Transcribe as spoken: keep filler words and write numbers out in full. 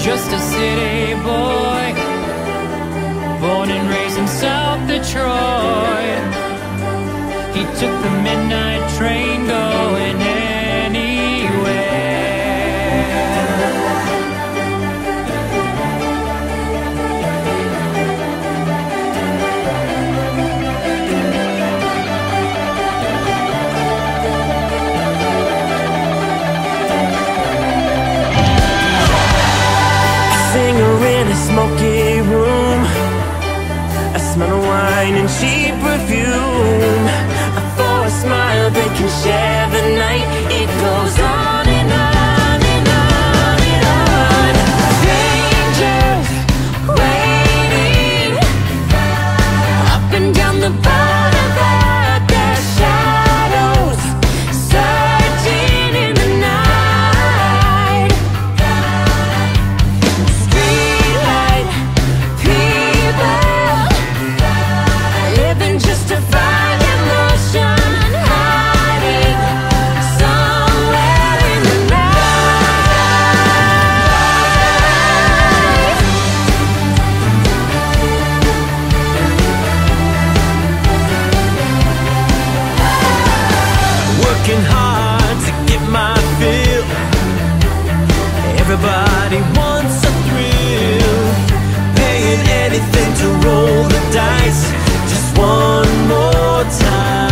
just a city boy, born and raised in South Detroit. He took the midnight train going anywhere. Singer in a smoky room, a smell of wine and cheap perfume. For a smile they can share the night. It goes on and on and on and on. Strangers waiting up and down the boulevard. Their shadows searching in the night. Streetlight people living just to find emotion, hiding somewhere in the night. Working hard to get my fill. Everybody wants a thrill, paying anything to roll the dice just one more time.